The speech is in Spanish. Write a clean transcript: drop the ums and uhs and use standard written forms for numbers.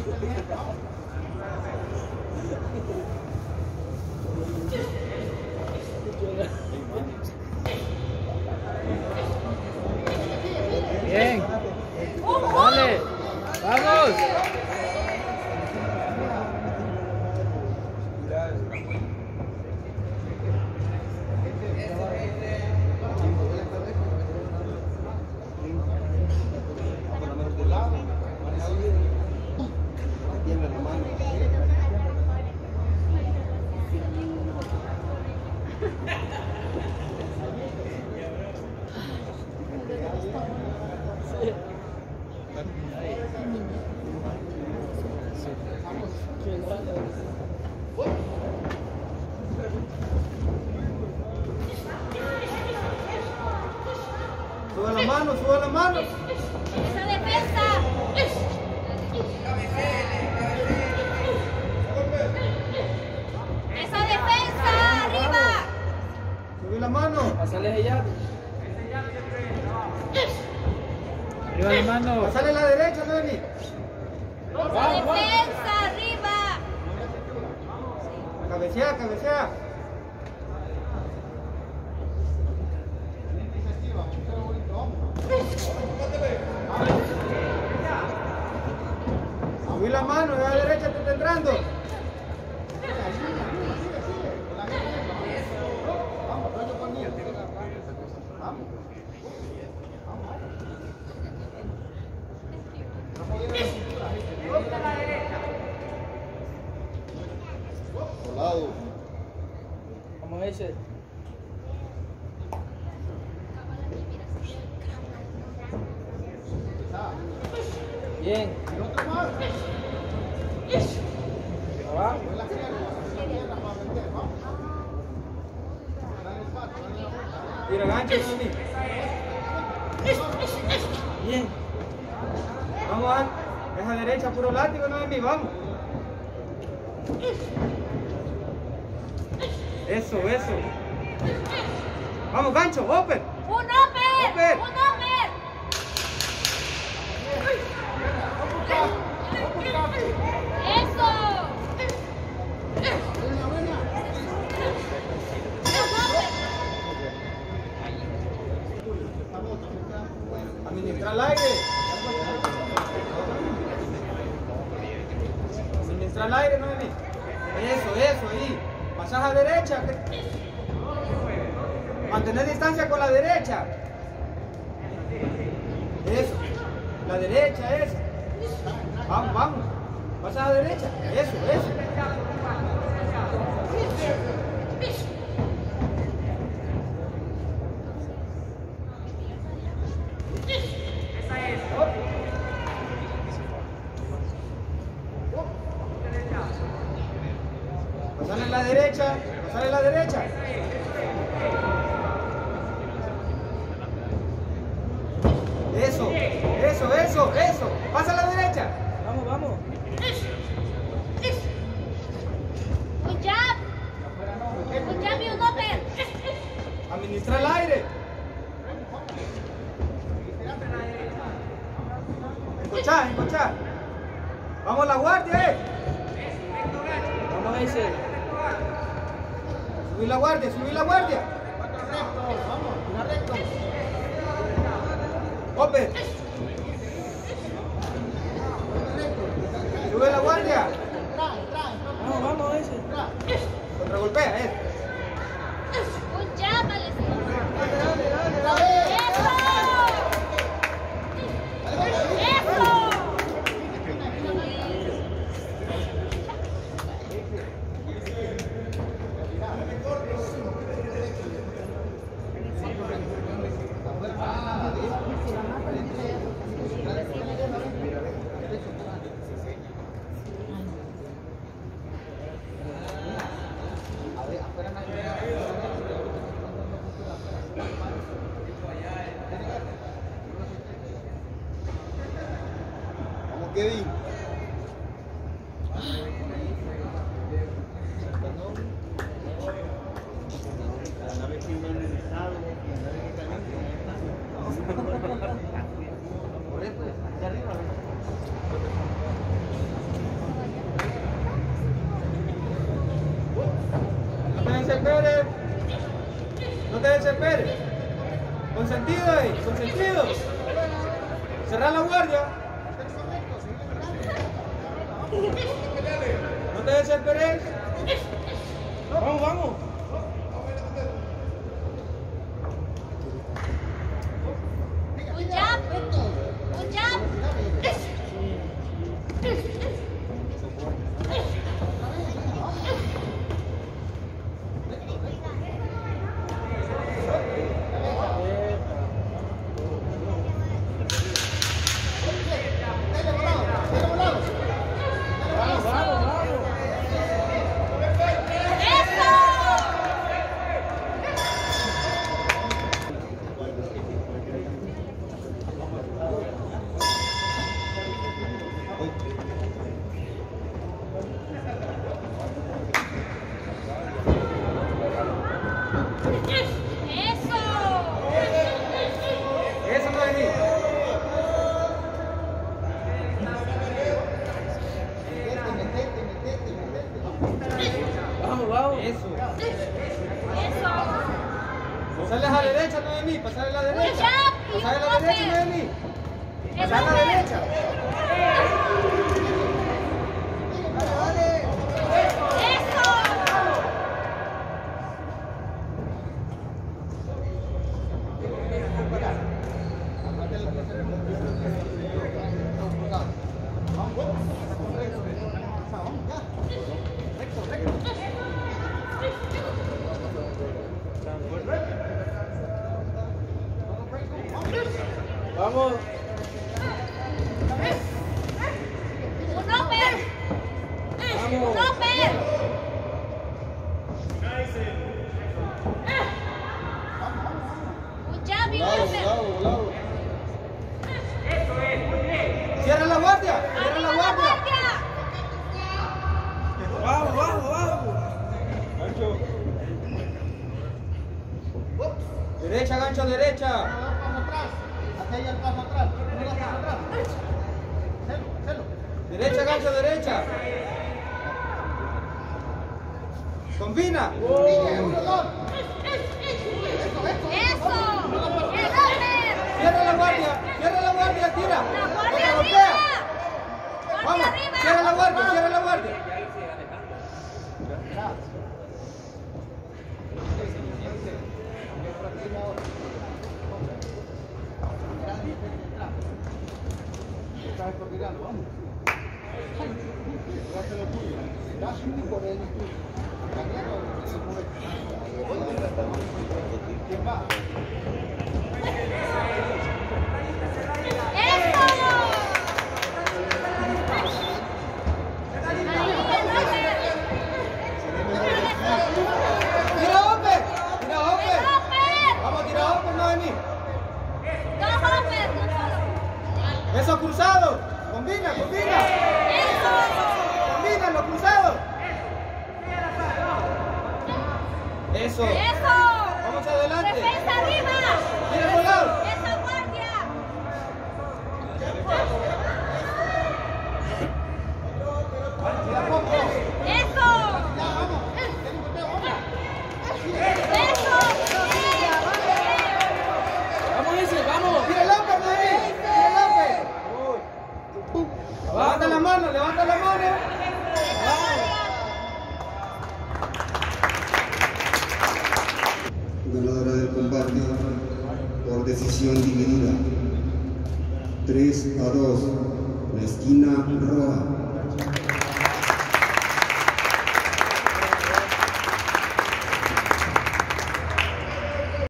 Bien. Dale. Vamos. Suba la mano, suba la mano. ¡Esa defensa! ¡Esa defensa! ¡Arriba! Subí la mano. Pasale allá. Arriba la mano. Pasale a la derecha, Noemi. ¡Esa defensa! ¡Arriba! Cabecea, cabecea. Subí la mano, a la derecha tú estás entrando. Volado. Vamos a ese. Bien. Abajo. Tira gancho, Noemi. Bien. Vamos a esa derecha, puro látigo, Noemi, vamos. Eso, eso. Vamos, gancho, open. ¡Un upper! Upper. ¡Un upper! ¡Eso! Administra el aire. Administra el aire, Noemi. Eso, ahí. Pasas a derecha. Mantener distancia con la derecha. Eso. La derecha, eso. Vamos, vamos. Pasas a derecha. Eso. Pasale a la derecha. Pasale a la derecha. Eso. Pasa a la derecha. Vamos. ¡Un jab! ¡Un jab y un upper! Administra el aire. Encochar. Vamos a la guardia, Vamos a ese. Subí la guardia. Open. Sube la guardia. Vamos a ese. Contragolpea, ¡Un jab, Alessandro! Kevin. desesperes. Con sentido ahí, con sentido. Cerrar la guardia. No te desesperes. Vamos, vamos. Good job. Good job. Eso no es ni. Vamos, vamos. Eso. Eso. Pasarles a la derecha, no es ni. Pasarle a la derecha. Pasarle a la derecha, no es ni. Pasarle a la derecha. Vamos. Cierra la guardia. Cierra la guardia. Vamos, vamos, vamos. Derecha, gancho, derecha. Derecha, gancho, derecha. Combina. Cierra la guardia, tira. Golpea. Vamos, cierra la guardia, cierra la guardia. Eso cruzado. Combina. Combina los cruzados. Eso. Vamos adelante. Defensa arriba. Mira por lado. Esa guardia. Vamos, ese, vamos. Tira el López, Noemí. Tira el López. Levanta la mano, levanta la mano. Ganadora del combate por decisión dividida 3-2, la esquina roja.